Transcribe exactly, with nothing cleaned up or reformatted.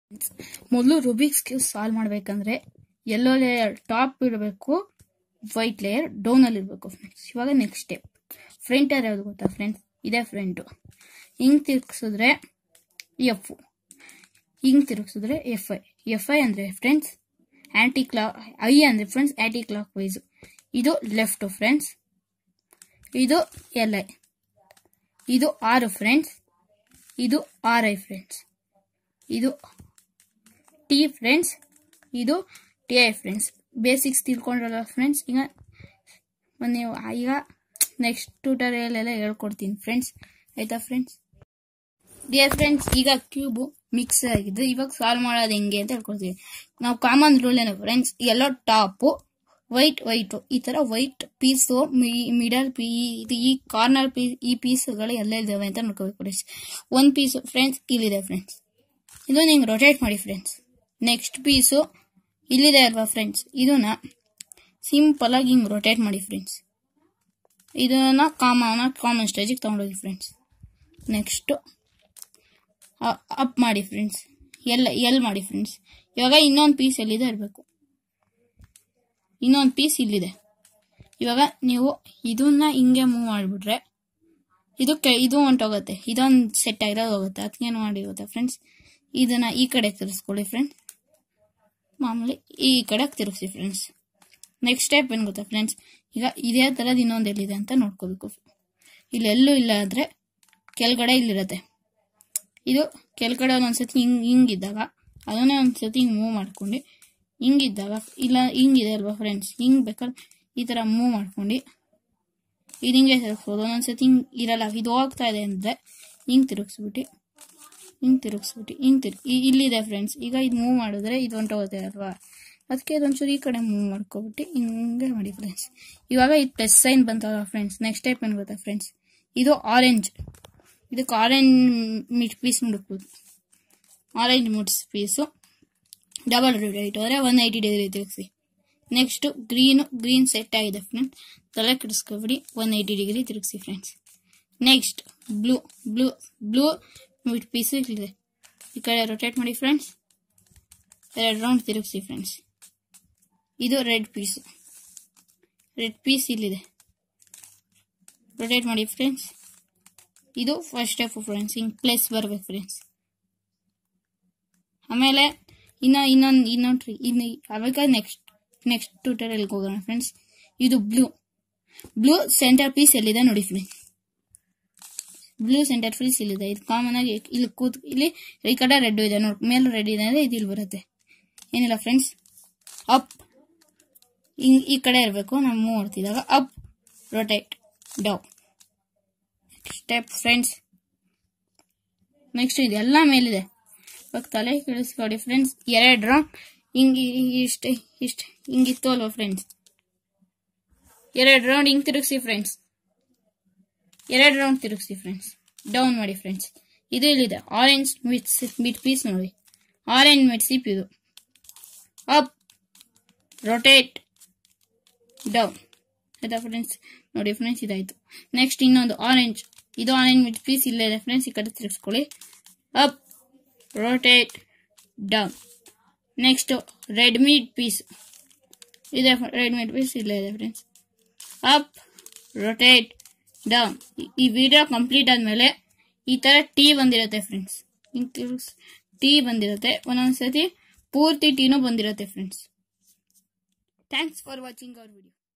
ಮೊದಲು Rubik's cube solve ಮಾಡಬೇಕಂದ್ರೆ yellow layer top ಇರಬೇಕು, ವೈಟ್ ಲೇಯರ್ ಡೌನ್ ಅಲ್ಲಿ ಇರಬೇಕು ಫ್ರೆಂಡ್ಸ್. ಇವಾಗ ನೆಕ್ಸ್ಟ್ ಸ್ಟೆಪ್ ಫ್ರಂಟ್ ಏರ್ ಯಾವುದು ಗೊತ್ತಾ ಫ್ರೆಂಡ್ಸ್? ಇದೇ ಫ್ರಂಟ್. ಹಿಂಗ್ ತಿರುಗಿಸಿದ್ರೆ ಎಫ್, ಹಿಂಗ್ ತಿರುಗಿಸಿದ್ರೆ ಎಫ್ ಐ. ಎಫ್ ಐ ಅಂದ್ರೆ ಫ್ರೆಂಡ್ಸ್ ಆಂಟಿ ಕ್ಲಾಕ್, ಐ ಅಂದ್ರೆ ಫ್ರೆಂಡ್ಸ್ ಆಂಟಿ ಕ್ಲಾಕ್ ವೈಸ್. ಇದು ಲೆಫ್ಟ್ ಫ್ರೆಂಡ್ಸ್, ಇದು ಎಲ್ ಐ, ಇದು ಆರ್ ಫ್ರೆಂಡ್ಸ್, ಇದು ಆರ್ ಐ ಫ್ರೆಂಡ್ಸ್, ಇದು ಟಿ ಫ್ರೆಂಡ್ಸ್, ಇದು ಟಿ ಐ ಫ್ರೆಂಡ್ಸ್. ಬೇಸಿಕ್ಸ್ ತಿಳ್ಕೊಂಡ್ರಲ್ಲ ಫ್ರೆಂಡ್ಸ್. ಈಗ ನೀವು ಈಗ ನೆಕ್ಸ್ಟ್ ಟ್ಯೂಟೋರಿಯಲ್ ಎಲ್ಲ ಹೇಳ್ಕೊಡ್ತೀನಿ ಫ್ರೆಂಡ್ಸ್, ಆಯ್ತಾ ಫ್ರೆಂಡ್ಸ್? ಡಿಯರ್ ಫ್ರೆಂಡ್ಸ್, ಈಗ ಕ್ಯೂಬ್ ಮಿಕ್ಸ್ ಆಗಿದ್ದು ಇವಾಗ ಸಾಲ್ವ್ ಮಾಡೋದು ಹೆಂಗೆ ಅಂತ ಹೇಳ್ಕೊಡ್ತೀವಿ. ನಾವು ಕಾಮನ್ ರೂಲ್ ಏನೋ ಫ್ರೆಂಡ್ಸ್, ಎಲ್ಲೋ ಟಾಪು ವೈಟ್ ವೈಟ್ ಈ ತರ ವೈಟ್ ಪೀಸು ಮಿಡಲ್ ಪೀ ಇದು ಈ ಕಾರ್ನರ್ ಪೀಸ್ ಈ ಪೀಸ್ಗಳು ಎಲ್ಲ ಇದಾವೆ ಅಂತ ನೋಡ್ಕೋಬೇಕು ಫ್ರೆಂಡ್ಸ್. ಒಂದ್ ಪೀಸ್ ಫ್ರೆಂಡ್ಸ್ ಇಲ್ಲಿದೆ ಫ್ರೆಂಡ್ಸ್, ಇದು ನಿಂಗೆ ರೊಟೇಟ್ ಮಾಡಿ ಫ್ರೆಂಡ್ಸ್. ನೆಕ್ಸ್ಟ್ ಪೀಸು ಇಲ್ಲಿದೆ ಅಲ್ವಾ ಫ್ರೆಂಡ್ಸ್, ಇದನ್ನ ಸಿಂಪಲ್ ಆಗಿ ಹಿಂಗ್ ರೊಟೇಟ್ ಮಾಡಿ ಫ್ರೆಂಡ್ಸ್. ಇದನ್ನ ಕಾಮನ್ ಕಾಮನ್ ಸ್ಟೇಜಿಗೆ ತಗೊಂಡೋಗಿ ಫ್ರೆಂಡ್ಸ್. ನೆಕ್ಸ್ಟ್ ಅಪ್ ಮಾಡಿ ಫ್ರೆಂಡ್ಸ್, ಎಲ್ಲ ಎಲ್ ಮಾಡಿ ಫ್ರೆಂಡ್ಸ್. ಇವಾಗ ಇನ್ನೊಂದು ಪೀಸ್ ಎಲ್ಲಿದೆ ಇರಬೇಕು, ಇನ್ನೊಂದು ಪೀಸ್ ಇಲ್ಲಿದೆ. ಇವಾಗ ನೀವು ಇದನ್ನ ಹಿಂಗೆ ಮೂವ್ ಮಾಡಿಬಿಟ್ರೆ ಇದು ಇದು ಹೊಂಟೋಗುತ್ತೆ, ಇದೊಂದು ಸೆಟ್ ಆಗಿರೋದು ಹೋಗುತ್ತೆ. ಅದಕ್ಕೇನು ಮಾಡಿ ಗೊತ್ತಾ ಫ್ರೆಂಡ್ಸ್, ಇದನ್ನ ಈ ಕಡೆ ತಿರ್ಸ್ಕೊಳ್ಳಿ ಫ್ರೆಂಡ್ಸ್, ಮಾಮೂಲಿ ಈ ಕಡೆ ತಿರುಗಿಸಿ ಫ್ರೆಂಡ್ಸ್. ನೆಕ್ಸ್ಟ್ ಸ್ಟೆಪ್ ಏನು ಗೊತ್ತಾ ಫ್ರೆಂಡ್ಸ್, ಈಗ ಇದೇ ಥರದ್ದು ಇನ್ನೊಂದು ಎಲ್ಲಿದೆ ಅಂತ ನೋಡ್ಕೋಬೇಕು. ಇಲ್ಲೆಲ್ಲೂ ಇಲ್ಲ ಆದರೆ ಕೆಳಗಡೆ ಇಲ್ಲಿರುತ್ತೆ. ಇದು ಕೆಳಗಡೆ ಒಂದೊಂದ್ಸತಿ ಹಿಂಗ್ ಹಿಂಗಿದ್ದಾಗ ಅದನ್ನೇ ಒಂದ್ಸತಿ ಹಿಂಗೆ ಮೂವ್ ಮಾಡ್ಕೊಂಡು ಹಿಂಗಿದ್ದಾಗ ಇಲ್ಲ ಹಿಂಗಿದೆ ಅಲ್ವಾ ಫ್ರೆಂಡ್ಸ್, ಹಿಂಗೆ ಬೇಕಾದ್ರೆ ಈ ಥರ ಮೂವ್ ಮಾಡ್ಕೊಂಡು ಇದು ಹಿಂಗೆ ತಿರುಗಿಸ್ಬೋದು. ಒಂದೊಂದ್ಸತಿ ಹಿಂಗೆ ಇರಲ್ಲ, ಇದು ಹೋಗ್ತಾ ಇದೆ ಅಂದರೆ ಹಿಂಗೆ ತಿರುಗಿಸ್ಬಿಟ್ಟು ಹಿಂಗೆ ತಿರುಗಿಸ್ಬಿಟ್ಟು ಹಿಂಗೆ ತಿರುಗಿ ಇಲ್ಲಿದೆ ಫ್ರೆಂಡ್ಸ್. ಈಗ ಇದು ಮೂವ್ ಮಾಡಿದ್ರೆ ಇದು ಹೊಂಟೋಗುತ್ತೆ ಅಲ್ವಾ, ಅದಕ್ಕೆ ಇದೊಂಚೂರು ಈ ಕಡೆ ಮೂವ್ ಮಾಡ್ಕೊಬಿಟ್ಟು ಹಿಂಗೆ ಮಾಡಿ ಫ್ರೆಂಡ್ಸ್. ಇವಾಗ ಇದು ಪ್ಲಸ್ ಸೈನ್ ಬಂತಲ್ಲ ಫ್ರೆಂಡ್ಸ್. ನೆಕ್ಸ್ಟ್ ಟೈಪ್ ಏನು ಗೊತ್ತಾ ಫ್ರೆಂಡ್ಸ್, ಇದು ಆರೆಂಜ್, ಇದಕ್ಕೆ ಆರೆಂಜ್ ಮಿಡ್ ಪೀಸ್ ಮುಡುಕ್ಬೋದು. Orange mids piece double rotate ಹೋದರೆ ಒನ್ ಏಯ್ಟಿ ಡಿಗ್ರಿ ತಿರುಗಿಸಿ. ನೆಕ್ಸ್ಟ್ ಗ್ರೀನು, ಗ್ರೀನ್ ಸೆಟ್ ಆಗಿದೆ ಫ್ರೆಂಡ್ಸ್, ತಲೆ ಕೆಡಿಸ್ಕೊಬಿಡಿ ಒನ್ ಏಯ್ಟಿ ಡಿಗ್ರಿ ತಿರುಗಿಸಿ friends. Next blue, blue blue mid piece ಇಲ್ಲಿದೆ, ಈ ಕಡೆ ರೊಟೇಟ್ ಮಾಡಿ ಫ್ರೆಂಡ್ಸ್, ಎರಡು ರೌಂಡ್ ತಿರುಗಿಸಿ ಫ್ರೆಂಡ್ಸ್. ಇದು ರೆಡ್ ಪೀಸು, ರೆಡ್ ಪೀಸ್ ಇಲ್ಲಿದೆ, ರೊಟೇಟ್ ಮಾಡಿ ಫ್ರೆಂಡ್ಸ್. ಇದು ಫಸ್ಟ್ ಸ್ಟೆಪ್ ಫ್ರೆಂಡ್ಸ್, ಹಿಂಗೆ ಪ್ಲೇಸ್ ಬರ್ಬೇಕು ಫ್ರೆಂಡ್ಸ್. ಆಮೇಲೆ ಇನ್ನ ಇನ್ನೊಂದು ಇನ್ನೊಂದು ಇನ್ನು ಅವಾಗ ನೆಕ್ಸ್ಟ್ ನೆಕ್ಸ್ಟ್ ಟ್ಯೂಟೋರಿಯಲ್ಗೆ ಹೋಗೋಣ ಫ್ರೆಂಡ್ಸ್. ಇದು ಬ್ಲೂ, ಬ್ಲೂ ಸೆಂಟರ್ ಪೀಸ್ ಎಲ್ಲಿದೆ ನೋಡಿ ಫ್ರೆಂಡ್ಸ್, ಬ್ಲೂ ಸೆಂಟರ್ ಪೀಸ್ ಇಲ್ಲಿದೆ. ಇದು ಕಾಮನ್ ಆಗಿ ಇಲ್ಲಿ ಕೂತ್ ಇಲ್ಲಿ ಈ ಕಡೆ ರೆಡ್ ಇದೆ ನೋಡಿ, ಮೇಲೆ ರೆಡ್ ಇದೆ ಅಂದರೆ ಇದು ಇಲ್ಲಿ ಬರುತ್ತೆ. ಏನಿಲ್ಲ ಫ್ರೆಂಡ್ಸ್, ಅಪ್ ಹಿಂಗ್ ಈ ಕಡೆ ಇರಬೇಕು ನಾವು ಮೂವ್ ಮಾಡ್ತಿದ್ದಾಗ, up rotate down step friends. Next ಇದೆಲ್ಲ ಮೇಲಿದೆ, ಇವಾಗ ತಲೆ ಕೆಡಿಸ್ಕೊಡಿ ಫ್ರೆಂಡ್ಸ್. ಎರಡು ರೌಂಡ್ ಹಿಂಗೆ ಇಷ್ಟ ಇಷ್ಟ ಹಿಂಗಿತ್ತು ಅಲ್ವಾ ಫ್ರೆಂಡ್ಸ್, ಎರಡು ರೌಂಡ್ ಹಿಂಗೆ ತಿರುಗಿಸಿ ಫ್ರೆಂಡ್ಸ್, ಎರಡು ರೌಂಡ್ ತಿರುಗಿಸಿ ಫ್ರೆಂಡ್ಸ್. ಡೌನ್ ಮಾಡಿ ಫ್ರೆಂಡ್ಸ್. ಇದು ಇಲ್ಲಿದೆ ಆರೆಂಜ್ ಮಿಡ್ ಮಿಡ್ ಪೀಸ್ ನೋಡಿ, ಆರೆಂಜ್ ಮಿಡ್ ಸಿಪ್ ಇದು. ಅಪ್ ರೊಟೇಟ್ ಡೌನ್ ಆಯ್ತಾ ಫ್ರೆಂಡ್ಸ್, ನೋಡಿ ಫ್ರೆಂಡ್ಸ್ ಇದಾಯ್ತು. ನೆಕ್ಸ್ಟ್ ಇನ್ನೊಂದು ಆರೆಂಜ್, ಇದು ಆರೆಂಜ್ ಮಿಡ್ ಪೀಸ್ ಇಲ್ಲೇ ಇದೆ ಫ್ರೆಂಡ್ಸ್, ಈ ಕಡೆ ತಿರುಗಿಸ್ಕೊಳ್ಳಿ. Up rotate down. Next red mid piece ಇದೆ, ರೆಡ್ ಮಿಡ್ ಪೀಸ್ ಇಲ್ಲೇ ಇದೆ ಫ್ರೆಂಡ್ಸ್. Up rotate down. ಈ ವಿಡಿಯೋ ಕಂಪ್ಲೀಟ್ ಆದ್ಮೇಲೆ ಈ ತರ ಟೀ ಬಂದಿರುತ್ತೆ ಫ್ರೆಂಡ್ಸ್, ಟೀ ಬಂದಿರುತ್ತೆ, ಒಂದೊಂದ್ಸತಿ ಪೂರ್ತಿ ಟೀನೂ ಬಂದಿರುತ್ತೆ friends. Thanks for watching our video.